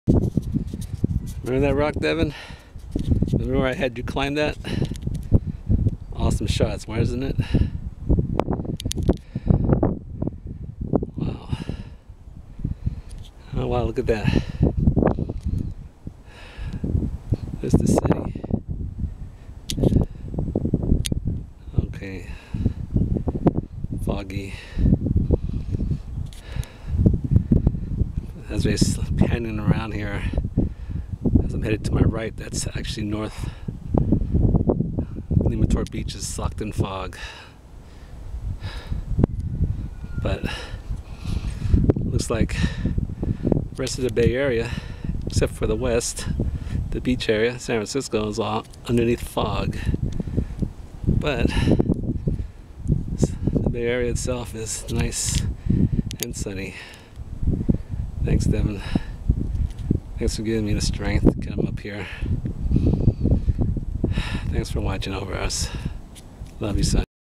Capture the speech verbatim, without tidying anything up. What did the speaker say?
Remember that rock, Devin? Remember where I had you climb that? Awesome shots, wasn't it? Wow. Oh wow, look at that. There's the city. Okay. Foggy. As we're panning around here, as I'm headed to my right, that's actually north. Limator Beach is socked in fog. But looks like the rest of the Bay Area, except for the west, the beach area, San Francisco, is all underneath fog. But the Bay Area itself is nice and sunny. Thanks, Devin. Thanks for giving me the strength to come up here. Thanks for watching over us. Love you, son.